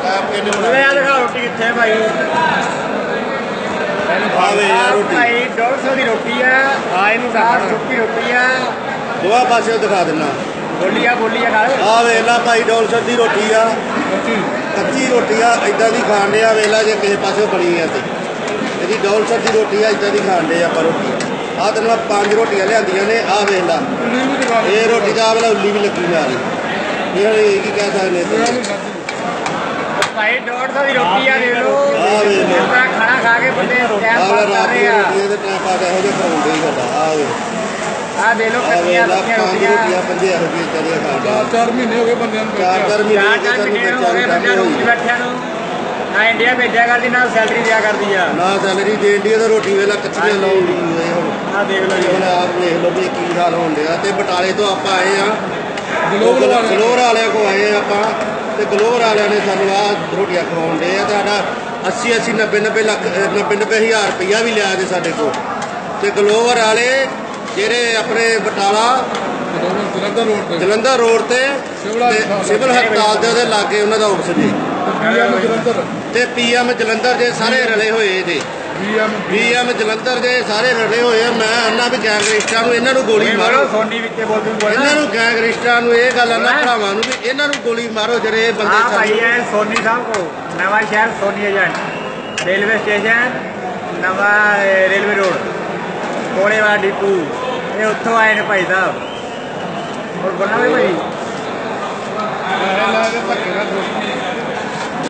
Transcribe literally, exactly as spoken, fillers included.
रोटी कितने भाई भाई डेढ़ सौ की रोटी है सुक्की रोटी है दोवा पासे दिखा देना बोलिया बोलिया आ वेला भाई डोलसर की रोटी आ कच्ची रोटी आ इदा की खाण डे वेला जे किसी पास बनी है तो जी डोलसर की रोटी आ इदा की खाण डे आप रोटी आ तेन पांच रोटियां लिया ने आ वेला ये रोटी का वाला उल्ली भी लगी ना ये कह सकते भाई डेढ़ सौ की रोटी आ देख लो खाना खा के बंदे टाइम पास कर रहे हैं टाइम पास ਇਹੋ ਜਿਹੇ ਕਰਾਉਂਦੇ ਹੀ ਸਾਡਾ ਆ ਵੇ आ दे लो कच्चियां पंज रोटियां पंजे ਇਹੋ ਜਿਹੇ ਚੜੀਆਂ ਖਾਂਦੇ चार चार महीने हो गए बंदे चार चार महीने चार महीने हो गए बंदे ਨੂੰ ਬੈਠਿਆਂ ਨੂੰ ਨਾ ਇੰਡੀਆ ਭੇਜਿਆ ਕਰਦੀ ਨਾ ਸੈਲਰੀ ਦਿਆ ਕਰਦੀ ਆ ਨਾ ਸੈਲਰੀ ਦੇ ਇੰਡੀਆ ਦਾ ਰੋਟੀ ਵੇਲਾ ਕੱਚੀਆਂ ਲਾਉਂਦੀ ਹੁਣ ਆ ਦੇਖ ਲਓ ਜੀ ਹੁਣ ਆਪ ਦੇਖ ਲਓ ਵੀ ਕੀ ਹਾਲ ਹੋਣ ਡਿਆ ਤੇ ਬਟਾਲੇ ਤੋਂ ਆਪਾਂ ਆਏ ਆ ਗਲੋਬਲ ਗਲੋਰ ਵਾਲਿਆਂ ਕੋ ਆਏ ਆਪਾਂ ਤੇ ਗਲੋਰ ਵਾਲਿਆਂ ਨੇ ਸਾਨੂੰ ਆ ਰੋਟੀਆਂ ਖਵਾਉਣ ਦੇ ਆ ਤੇ ਸਾਡਾ अस्सी अस्सी नब्बे नब्बे लख नब्बे नब्बे हज़ार रुपया भी लिया जे साडे को ते गलोवर वाले जेरे अपने बटाला जलंधर रोड ते सिविल हस्पताल दे लागे उन्हां दा ऑफिस जी ते पीएम जलंधर जे सारे रले होए जे पीएम जलंधर दे सारे रले होए मैं अन्ना भी गैंगस्टरां नूं इन्हां नूं गोली मारो सोनी विच बोल दूं इन्हां नूं गैंगस्टरां नूं इह गल अन्ना भरावां नूं भी इन्हां नूं गोली मारो जेरे बंदे हां भाई है सोनी साहब को Nawanshahr Soni agent railway station नवा रेलवे रोड कोड़े वाला डिपू ये उत्थों आए ने भाई साहब और बोलना भाई